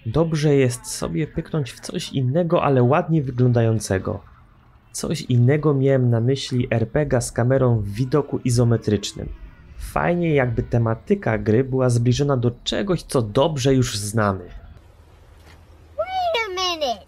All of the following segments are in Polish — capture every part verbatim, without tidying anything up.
Dobrze jest sobie pyknąć w coś innego, ale ładnie wyglądającego. Coś innego miałem na myśli er pe gie a z kamerą w widoku izometrycznym. Fajnie, jakby tematyka gry była zbliżona do czegoś, co dobrze już znamy. Wait a minute!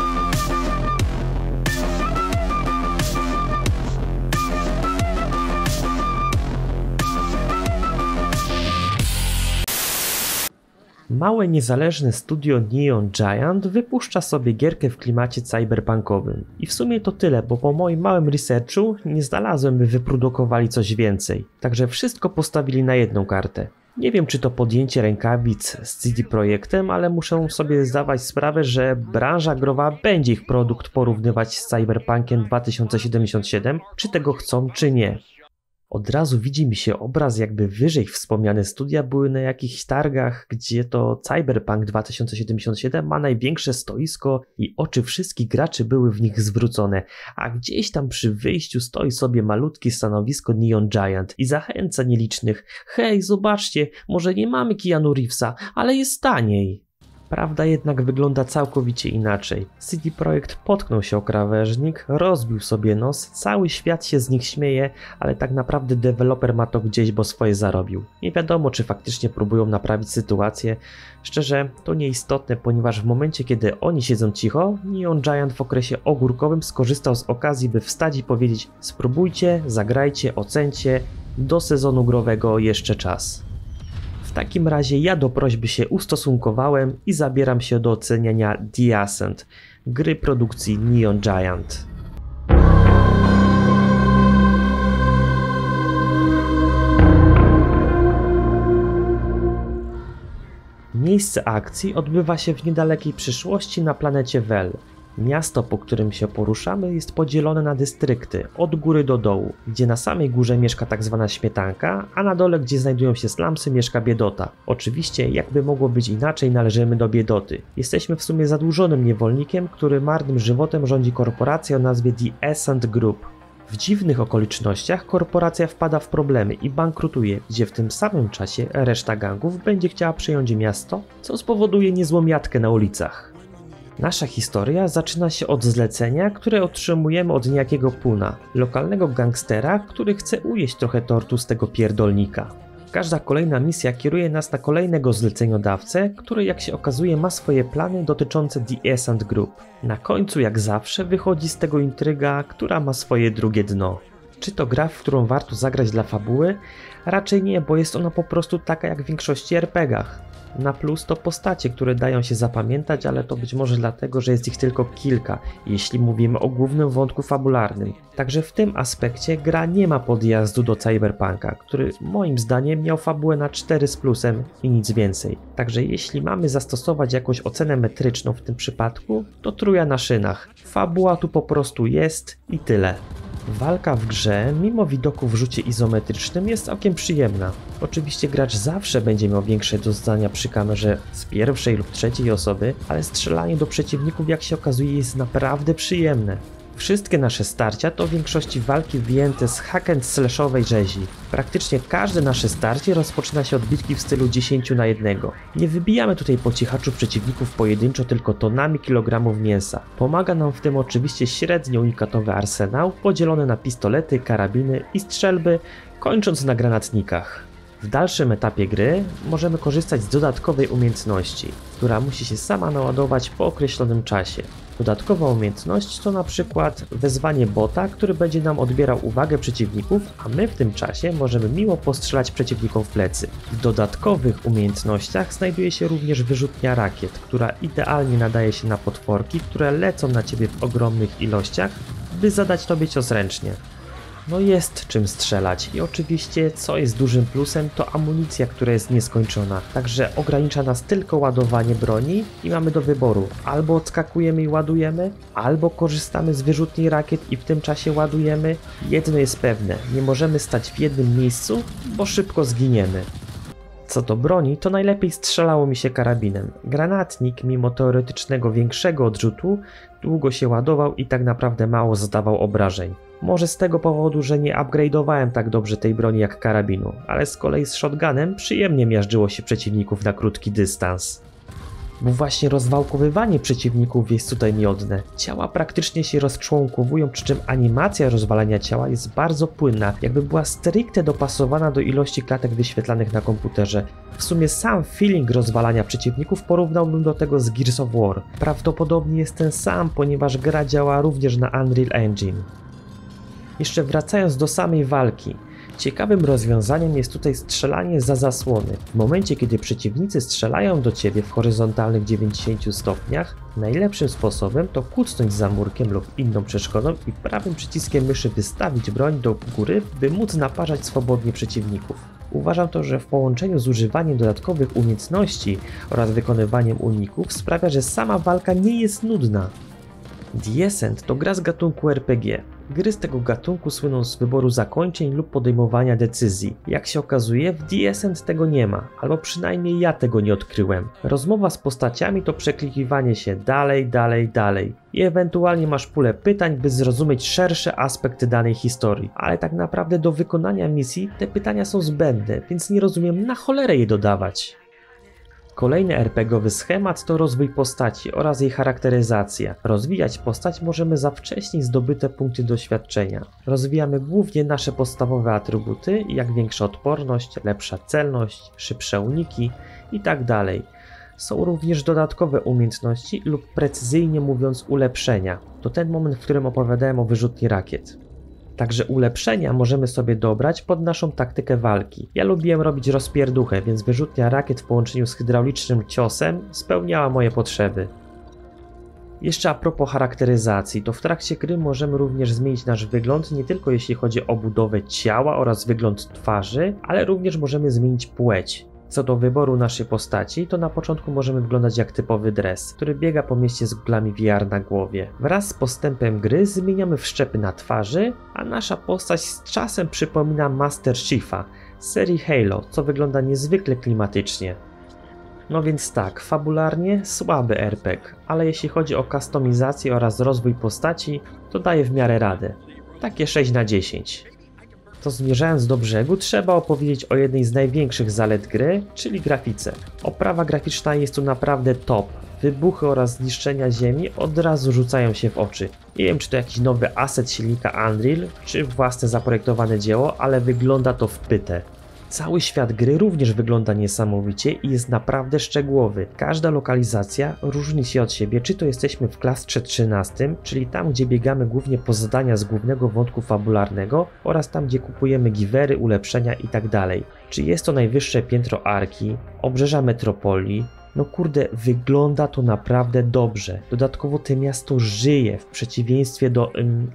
Małe niezależne studio Neon Giant wypuszcza sobie gierkę w klimacie cyberpunkowym. I w sumie to tyle, bo po moim małym researchu nie znalazłem, by wyprodukowali coś więcej. Także wszystko postawili na jedną kartę. Nie wiem, czy to podjęcie rękawic z C D Projektem, ale muszę sobie zdawać sprawę, że branża growa będzie ich produkt porównywać z Cyberpunkiem dwa tysiące siedemdziesiąt siedem, czy tego chcą, czy nie. Od razu widzi mi się obraz, jakby wyżej wspomniane studia były na jakichś targach, gdzie to Cyberpunk dwa tysiące siedemdziesiąt siedem ma największe stoisko i oczy wszystkich graczy były w nich zwrócone, a gdzieś tam przy wyjściu stoi sobie malutkie stanowisko Neon Giant i zachęca nielicznych: hej, zobaczcie, może nie mamy Keanu Reevesa, ale jest taniej. Prawda jednak wygląda całkowicie inaczej. C D Projekt potknął się o krawężnik, rozbił sobie nos, cały świat się z nich śmieje, ale tak naprawdę deweloper ma to gdzieś, bo swoje zarobił. Nie wiadomo, czy faktycznie próbują naprawić sytuację. Szczerze, to nieistotne, ponieważ w momencie, kiedy oni siedzą cicho, Neon Giant w okresie ogórkowym skorzystał z okazji, by wstać i powiedzieć: spróbujcie, zagrajcie, ocencie, do sezonu growego jeszcze czas. W takim razie ja do prośby się ustosunkowałem i zabieram się do oceniania The Ascent, gry produkcji Neon Giant. Miejsce akcji odbywa się w niedalekiej przyszłości na planecie Vel. Miasto, po którym się poruszamy, jest podzielone na dystrykty, od góry do dołu, gdzie na samej górze mieszka tak zwana śmietanka, a na dole, gdzie znajdują się slumsy, mieszka biedota. Oczywiście, jakby mogło być inaczej, należymy do biedoty. Jesteśmy w sumie zadłużonym niewolnikiem, który marnym żywotem rządzi korporacja o nazwie The Ascent Group. W dziwnych okolicznościach korporacja wpada w problemy i bankrutuje, gdzie w tym samym czasie reszta gangów będzie chciała przejąć miasto, co spowoduje niezłą jatkę na ulicach. Nasza historia zaczyna się od zlecenia, które otrzymujemy od niejakiego Puna, lokalnego gangstera, który chce ujeść trochę tortu z tego pierdolnika. Każda kolejna misja kieruje nas na kolejnego zleceniodawcę, który, jak się okazuje, ma swoje plany dotyczące The Ascent Group. Na końcu, jak zawsze, wychodzi z tego intryga, która ma swoje drugie dno. Czy to gra, w którą warto zagrać dla fabuły? Raczej nie, bo jest ona po prostu taka jak w większości er pe gach. Na plus to postacie, które dają się zapamiętać, ale to być może dlatego, że jest ich tylko kilka, jeśli mówimy o głównym wątku fabularnym. Także w tym aspekcie gra nie ma podjazdu do Cyberpunka, który moim zdaniem miał fabułę na cztery z plusem i nic więcej. Także jeśli mamy zastosować jakąś ocenę metryczną w tym przypadku, to trójka na szynach. Fabuła tu po prostu jest i tyle. Walka w grze, mimo widoku w rzucie izometrycznym, jest całkiem przyjemna. Oczywiście gracz zawsze będzie miał większe doznania przy kamerze z pierwszej lub trzeciej osoby, ale strzelanie do przeciwników, jak się okazuje, jest naprawdę przyjemne. Wszystkie nasze starcia to w większości walki wyjęte z hack and slashowej rzezi. Praktycznie każde nasze starcie rozpoczyna się od bitki w stylu dziesięć na jednego. Nie wybijamy tutaj po cichaczu przeciwników pojedynczo, tylko tonami kilogramów mięsa. Pomaga nam w tym oczywiście średnio unikatowy arsenał, podzielony na pistolety, karabiny i strzelby, kończąc na granatnikach. W dalszym etapie gry możemy korzystać z dodatkowej umiejętności, która musi się sama naładować po określonym czasie. Dodatkowa umiejętność to na przykład wezwanie bota, który będzie nam odbierał uwagę przeciwników, a my w tym czasie możemy miło postrzelać przeciwnikom w plecy. W dodatkowych umiejętnościach znajduje się również wyrzutnia rakiet, która idealnie nadaje się na potworki, które lecą na ciebie w ogromnych ilościach, by zadać tobie cios ręcznie. No jest czym strzelać i oczywiście, co jest dużym plusem, to amunicja, która jest nieskończona, także ogranicza nas tylko ładowanie broni i mamy do wyboru: albo odskakujemy i ładujemy, albo korzystamy z wyrzutni rakiet i w tym czasie ładujemy. Jedno jest pewne, nie możemy stać w jednym miejscu, bo szybko zginiemy. Co do broni, to najlepiej strzelało mi się karabinem. Granatnik, mimo teoretycznego większego odrzutu, długo się ładował i tak naprawdę mało zadawał obrażeń. Może z tego powodu, że nie upgrade'owałem tak dobrze tej broni jak karabinu, ale z kolei z shotgunem przyjemnie miażdżyło się przeciwników na krótki dystans. Bo właśnie rozwałkowywanie przeciwników jest tutaj miodne. Ciała praktycznie się rozczłonkowują, przy czym animacja rozwalania ciała jest bardzo płynna, jakby była stricte dopasowana do ilości klatek wyświetlanych na komputerze. W sumie sam feeling rozwalania przeciwników porównałbym do tego z Gears of War. Prawdopodobnie jest ten sam, ponieważ gra działa również na Unreal Engine. Jeszcze wracając do samej walki. Ciekawym rozwiązaniem jest tutaj strzelanie za zasłony. W momencie, kiedy przeciwnicy strzelają do ciebie w horyzontalnych dziewięćdziesięciu stopniach, najlepszym sposobem to kucnąć za murkiem lub inną przeszkodą i prawym przyciskiem myszy wystawić broń do góry, by móc naparzać swobodnie przeciwników. Uważam to, że w połączeniu z używaniem dodatkowych umiejętności oraz wykonywaniem uników sprawia, że sama walka nie jest nudna. The Ascent to gra z gatunku R P G. Gry z tego gatunku słyną z wyboru zakończeń lub podejmowania decyzji. Jak się okazuje, w The Ascent tego nie ma, albo przynajmniej ja tego nie odkryłem. Rozmowa z postaciami to przeklikiwanie się dalej, dalej, dalej. I ewentualnie masz pulę pytań, by zrozumieć szersze aspekty danej historii. Ale tak naprawdę do wykonania misji te pytania są zbędne, więc nie rozumiem, na cholerę je dodawać. Kolejny er pe gie owy schemat to rozwój postaci oraz jej charakteryzacja. Rozwijać postać możemy za wcześniej zdobyte punkty doświadczenia. Rozwijamy głównie nasze podstawowe atrybuty, jak większa odporność, lepsza celność, szybsze uniki itd. Są również dodatkowe umiejętności lub precyzyjnie mówiąc ulepszenia. To ten moment, w którym opowiadałem o wyrzutni rakiet. Także ulepszenia możemy sobie dobrać pod naszą taktykę walki. Ja lubiłem robić rozpierduchę, więc wyrzutnia rakiet w połączeniu z hydraulicznym ciosem spełniała moje potrzeby. Jeszcze a propos charakteryzacji, to w trakcie gry możemy również zmienić nasz wygląd, nie tylko jeśli chodzi o budowę ciała oraz wygląd twarzy, ale również możemy zmienić płeć. Co do wyboru naszej postaci, to na początku możemy wyglądać jak typowy dres, który biega po mieście z goglami V R na głowie. Wraz z postępem gry zmieniamy wszczepy na twarzy, a nasza postać z czasem przypomina Master Chiefa z serii Halo, co wygląda niezwykle klimatycznie. No więc tak, fabularnie słaby er pe gie, ale jeśli chodzi o kustomizację oraz rozwój postaci, to daje w miarę radę. Takie sześć na dziesięć. To zmierzając do brzegu, trzeba opowiedzieć o jednej z największych zalet gry, czyli grafice. Oprawa graficzna jest tu naprawdę top. Wybuchy oraz zniszczenia ziemi od razu rzucają się w oczy. Nie wiem, czy to jakiś nowy asset silnika Unreal, czy własne zaprojektowane dzieło, ale wygląda to w pytę. Cały świat gry również wygląda niesamowicie i jest naprawdę szczegółowy. Każda lokalizacja różni się od siebie, czy to jesteśmy w klastrze trzynastym, czyli tam, gdzie biegamy głównie po zadania z głównego wątku fabularnego oraz tam, gdzie kupujemy givery, ulepszenia itd. Czy jest to najwyższe piętro Arki, obrzeża metropolii. No kurde, wygląda to naprawdę dobrze. Dodatkowo to miasto żyje, w przeciwieństwie do... Ym,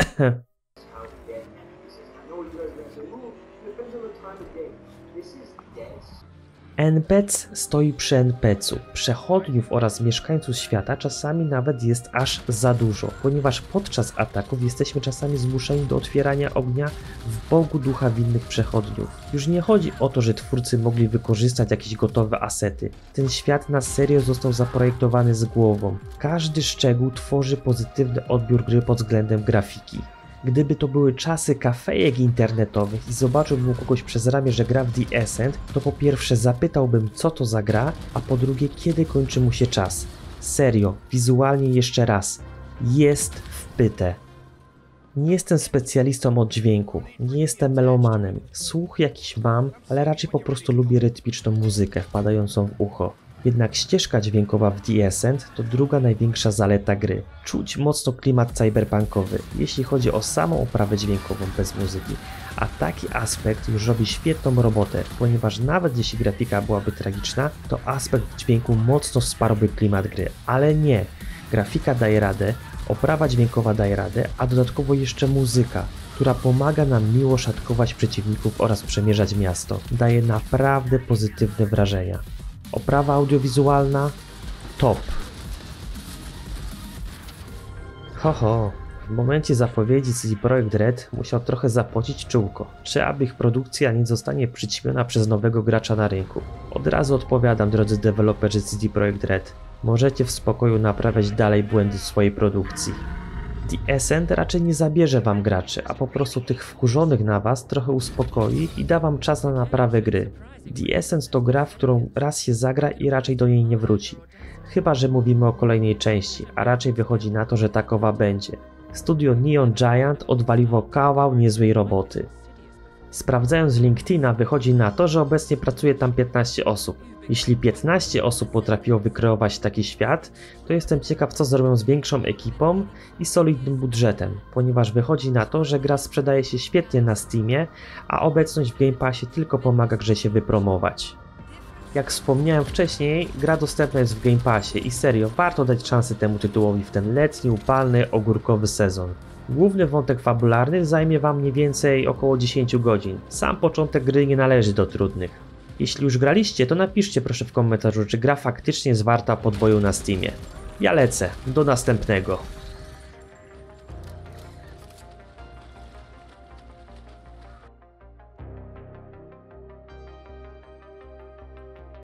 en pe ce stoi przy en pe ce u. Przechodniów oraz mieszkańców świata czasami nawet jest aż za dużo, ponieważ podczas ataków jesteśmy czasami zmuszeni do otwierania ognia w bogu ducha winnych przechodniów. Już nie chodzi o to, że twórcy mogli wykorzystać jakieś gotowe asety. Ten świat na serio został zaprojektowany z głową. Każdy szczegół tworzy pozytywny odbiór gry pod względem grafiki. Gdyby to były czasy kafejek internetowych i zobaczyłbym kogoś przez ramię, że gra w The Ascent, to po pierwsze zapytałbym, co to za gra, a po drugie, kiedy kończy mu się czas. Serio, wizualnie jeszcze raz. Jest w pytę. Nie jestem specjalistą od dźwięku, nie jestem melomanem. Słuch jakiś mam, ale raczej po prostu lubię rytmiczną muzykę wpadającą w ucho. Jednak ścieżka dźwiękowa w The Ascent to druga największa zaleta gry. Czuć mocno klimat cyberpunkowy, jeśli chodzi o samą oprawę dźwiękową bez muzyki. A taki aspekt już robi świetną robotę, ponieważ nawet jeśli grafika byłaby tragiczna, to aspekt dźwięku mocno wsparłby klimat gry. Ale nie, grafika daje radę, oprawa dźwiękowa daje radę, a dodatkowo jeszcze muzyka, która pomaga nam miło szatkować przeciwników oraz przemierzać miasto. Daje naprawdę pozytywne wrażenia. Oprawa audiowizualna top. Ho ho, w momencie zapowiedzi C D Projekt Red musiał trochę zapocić czułko. Czy aby ich produkcja nie zostanie przyćmiona przez nowego gracza na rynku? Od razu odpowiadam, drodzy deweloperzy C D Projekt Red. Możecie w spokoju naprawiać dalej błędy swojej produkcji. The Ascent raczej nie zabierze wam graczy, a po prostu tych wkurzonych na was trochę uspokoi i da wam czas na naprawę gry. The Ascent to gra, w którą raz się zagra i raczej do niej nie wróci. Chyba że mówimy o kolejnej części, a raczej wychodzi na to, że takowa będzie. Studio Neon Giant odwaliło kawał niezłej roboty. Sprawdzając LinkedIna wychodzi na to, że obecnie pracuje tam piętnaście osób. Jeśli piętnaście osób potrafiło wykreować taki świat, to jestem ciekaw, co zrobią z większą ekipą i solidnym budżetem, ponieważ wychodzi na to, że gra sprzedaje się świetnie na Steamie, a obecność w Game Passie tylko pomaga grze się wypromować. Jak wspomniałem wcześniej, gra dostępna jest w Game Passie i serio warto dać szansę temu tytułowi w ten letni, upalny, ogórkowy sezon. Główny wątek fabularny zajmie wam mniej więcej około dziesięć godzin. Sam początek gry nie należy do trudnych. Jeśli już graliście, to napiszcie proszę w komentarzu, czy gra faktycznie jest warta podboju na Steamie. Ja lecę, do następnego.